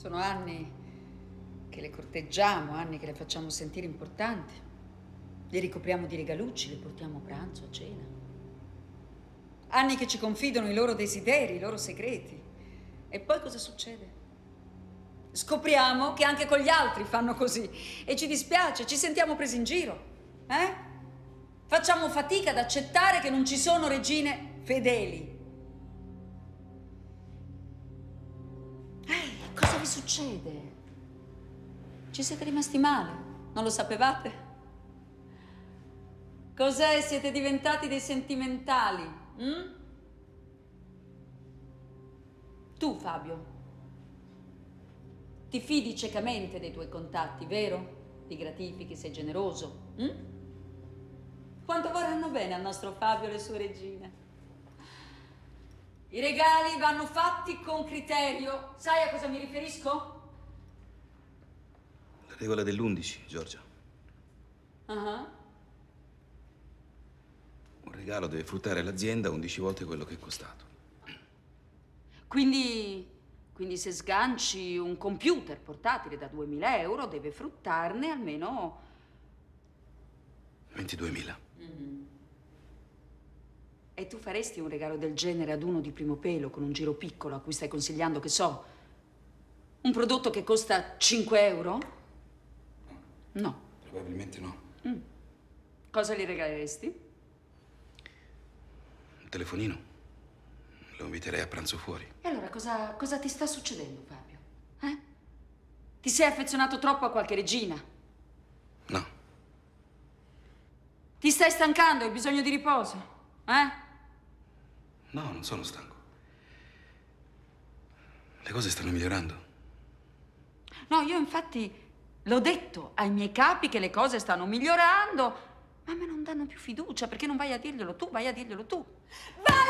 Sono anni che le corteggiamo, anni che le facciamo sentire importanti. Le ricopriamo di regalucci, le portiamo a pranzo, a cena. Anni che ci confidano i loro desideri, i loro segreti. E poi cosa succede? Scopriamo che anche con gli altri fanno così. E ci dispiace, ci sentiamo presi in giro. Facciamo fatica ad accettare che non ci sono regine fedeli. Cosa vi succede? Ci siete rimasti male? Non lo sapevate? Cos'è? Siete diventati dei sentimentali? Tu, Fabio, ti fidi ciecamente dei tuoi contatti, vero? Ti gratifichi, sei generoso. Quanto vorranno bene al nostro Fabio e le sue regine? I regali vanno fatti con criterio. Sai a cosa mi riferisco? La regola dell'11, Giorgia. Un regalo deve fruttare l'azienda 11 volte quello che è costato. Quindi se sganci un computer portatile da 2000 euro, deve fruttarne almeno 22.000. E tu faresti un regalo del genere ad uno di primo pelo con un giro piccolo a cui stai consigliando, che so, un prodotto che costa 5 euro? No. Probabilmente no. Cosa gli regaleresti? Un telefonino. Lo inviterei a pranzo fuori. E allora cosa ti sta succedendo, Fabio? Ti sei affezionato troppo a qualche regina? No. Ti stai stancando? Hai bisogno di riposo? No, non sono stanco. Le cose stanno migliorando. No, io infatti l'ho detto ai miei capi che le cose stanno migliorando, ma a me non danno più fiducia. Perché non vai a dirglielo tu? Vai a dirglielo tu. Vai!